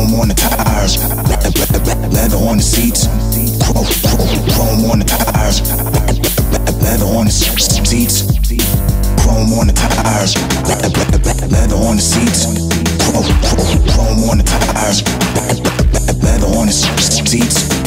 Chrome on the tires, leather on the seats. Chrome on the tires, leather on the seats. Chrome on the tires, leather on the seats. Chrome on the tires, leather on the seats.